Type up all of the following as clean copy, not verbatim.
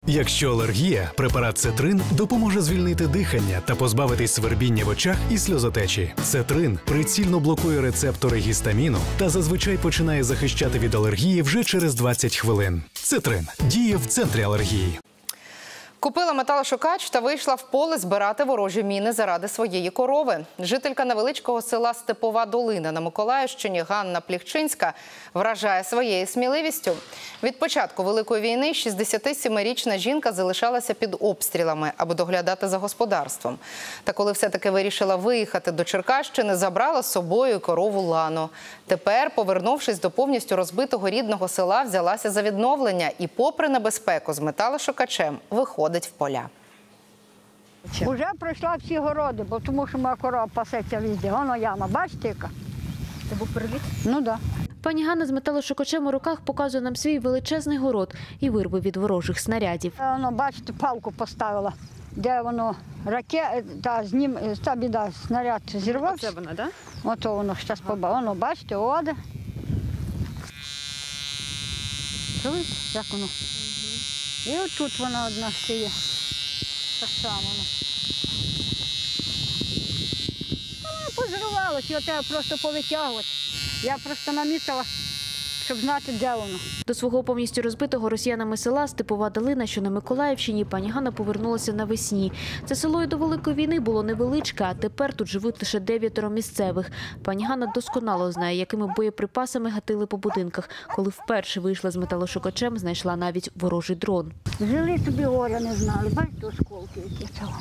Якщо алергія, препарат Цетрин допоможе звільнити дихання та позбавитись свербіння в очах і сльозотечі. Цетрин прицільно блокує рецептори гістаміну та зазвичай починає захищати від алергії вже через 20 хвилин. Цетрин діє в центрі алергії. Купила металошукач та вийшла в поле збирати ворожі міни заради своєї корови. Жителька невеличкого села Степова Долина на Миколаївщині Ганна Пліхчинська вражає своєю сміливістю. Від початку Великої війни 67-річна жінка залишалася під обстрілами, аби доглядати за господарством. Та коли все-таки вирішила виїхати до Черкащини, забрала з собою корову Лану. Тепер, повернувшись до повністю розбитого рідного села, взялася за відновлення і, попри небезпеку з металошукачем, виходить в поля. Уже пройшла всі городи, бо тому що моя корова пасеться везде. Воно яма, бачите яка? Це був приліт? Ну так. Да. Пані Ганна з металошукачем у руках показує нам свій величезний город і вирви від ворожих снарядів. Воно, бачите, палку поставила, де воно та біда, снаряд зірвався. Це вона, так? Ото воно зараз побачить. Воно, бачите, оде. Чуєте, як воно? І отут вона одна стає. Так само воно. Воно позривалось, його треба просто повитягувати. Я просто намітила, щоб знати, де воно. До свого повністю розбитого росіянами села Степова Долина, що на Миколаївщині, пані Ганна повернулася навесні. Це село і до Великої війни було невеличке, а тепер тут живуть лише 9 місцевих. Пані Ганна досконало знає, якими боєприпасами гатили по будинках. Коли вперше вийшла з металошукачем, знайшла навіть ворожий дрон. Жили тобі горя не знали, бачите, осколки які це.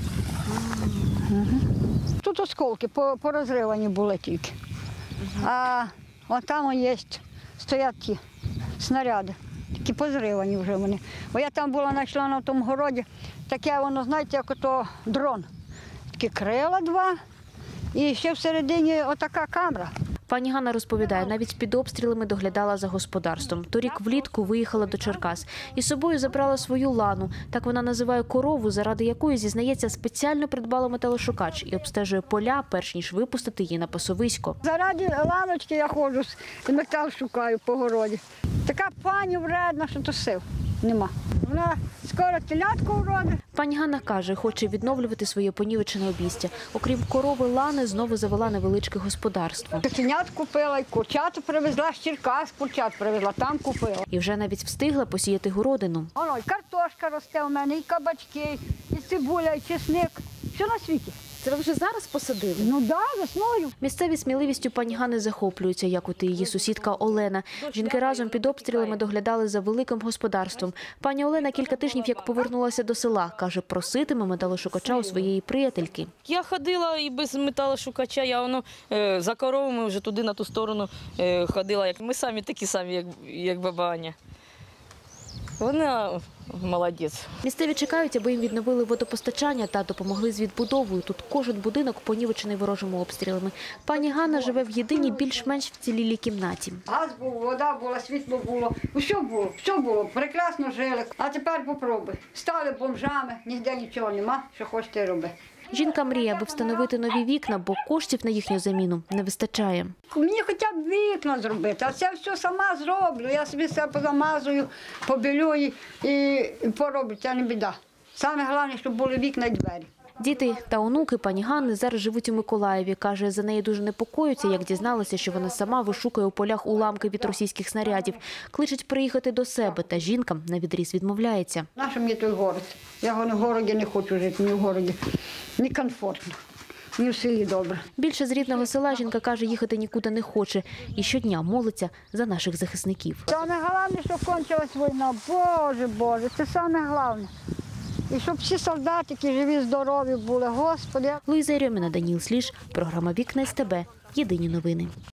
Тут осколки порозривані були тільки. А от там є, стоять ті снаряди, такі позривані вже вони. Бо я там була, знайшла на тому городі, таке воно, знаєте, як ото дрон. Такі крила два і ще всередині отака камера. Пані Ганна розповідає, навіть під обстрілами доглядала за господарством. Торік влітку виїхала до Черкас. Із собою забрала свою Лану. Так вона називає корову, заради якої, зізнається, спеціально придбала металошукач і обстежує поля, перш ніж випустити її на пасовисько. Заради Ланочки я ходжу, метал шукаю по городі. Така пані вредна, що то сил нема. Вона скоро телятку вродить. Пані Ганна каже, хоче відновлювати своє понівечене обійстя. Окрім корови Лани, знову завела невеличке господарство. Котенят купила, і курчат привезла, з Черкас курчат привезла, там купила. І вже навіть встигла посіяти городину. Воно, і картошка росте у мене, і кабачки, і цибуля, і чесник. Все на світі. Це ви вже зараз посадили? Ну так, весною. Місцеві сміливістю пані Ганни захоплюються, як от і її сусідка Олена. Жінки разом під обстрілами доглядали за великим господарством. Пані Олена кілька тижнів як повернулася до села. Каже, проситиме металошукача у своєї приятельки. Я ходила і без металошукача, я за коровами вже туди, на ту сторону ходила. Ми самі такі самі, як баба Аня. Вона молодець. Місцеві чекають, аби їм відновили водопостачання та допомогли з відбудовою. Тут кожен будинок понівечений ворожими обстрілами. Пані Ганна живе в єдиній більш-менш вцілілій кімнаті. Газ був, вода була, світло було, все було, прекрасно жили. А тепер попробуй. Стали бомжами, ніде нічого нема, що хочете робити. Жінка мріє, аби встановити нові вікна, бо коштів на їхню заміну не вистачає. Мені хоча б вікна зробити, а це все сама зроблю. Я собі все позамазую, побілю і пороблю, це не біда. Саме головне, щоб були вікна і двері. Діти та онуки пані Ганни зараз живуть у Миколаєві. Каже, за неї дуже непокоються, як дізналася, що вона сама вишукує у полях уламки від російських снарядів. Кличуть приїхати до себе, та жінкам навідріз відмовляється. Нащо мені той город? Я в городі не хочу жити, ні в городі. Некомфортно, ні в селі добре. Більше з рідного села жінка каже, їхати нікуди не хоче. І щодня молиться за наших захисників. Саме головне, щоб кончилась війна. Боже, це саме головне. І щоб всі солдатики живі, здорові були, Господи. Луїза Єрьоміна, Даніл Сліж, програма «Вікна СТБ». Єдині новини.